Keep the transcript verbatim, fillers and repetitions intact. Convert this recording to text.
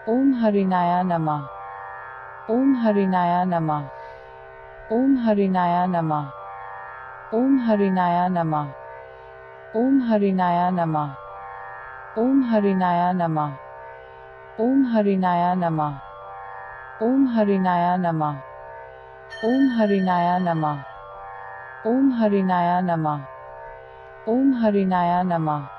ओम हरिनाय नमः। ओम हरिनाय नमः। ओम हरिनाय नमः। ओम हरिनाय नमः। ओम हरिनाय नमः। ओम हरिनाय नमः। ओम हरिनाय नमः। ओम हरिनाय नमः। ओम हरिनाय नमः। ओम हरिनाय नमः। ओम हरिनाय नमः।